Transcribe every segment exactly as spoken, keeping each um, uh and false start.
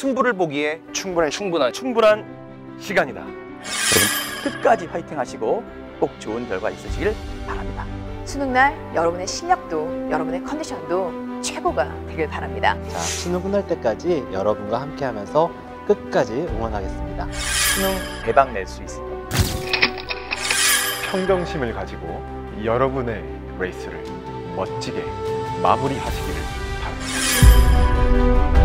승부를 보기에 충분한 충분한 충분한 시간이다. 여러분 끝까지 화이팅 하시고 꼭 좋은 결과 있으시길 바랍니다. 수능날 여러분의 실력도 여러분의 컨디션도 최고가 되길 바랍니다. 자, 수능 끝날 때까지 여러분과 함께하면서 끝까지 응원하겠습니다. 수능 대박 낼 수 있을 겁니다. 평정심을 가지고 여러분의 레이스를 멋지게 마무리하시기를 바랍니다.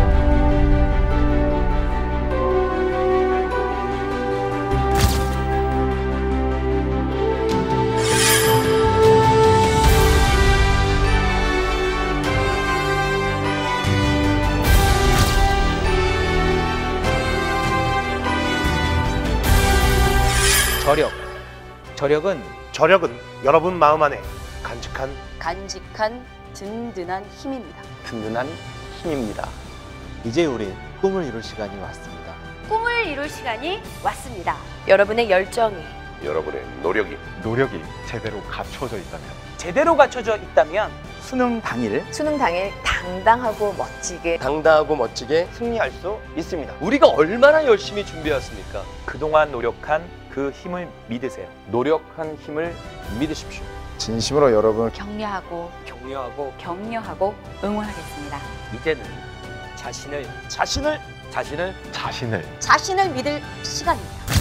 저력. 저력은 저력은 여러분 마음 안에 간직한 간직한 든든한 힘입니다. 든든한 힘입니다. 이제 우린 꿈을 이룰 시간이 왔습니다. 꿈을 이룰 시간이 왔습니다. 여러분의 열정이, 여러분의 노력이 노력이 제대로 갖춰져 있다면 제대로 갖춰져 있다면 수능 당일 수능 당일 당당하고 멋지게 당당하고 멋지게 승리할 수 있습니다. 우리가 얼마나 열심히 준비했습니까? 그동안 노력한 그 힘을 믿으세요. 노력한 힘을 믿으십시오. 진심으로 여러분 격려하고 격려하고 격려하고 응원하겠습니다. 이제는 자신을 자신을 자신을 자신을 자신을 믿을 시간입니다.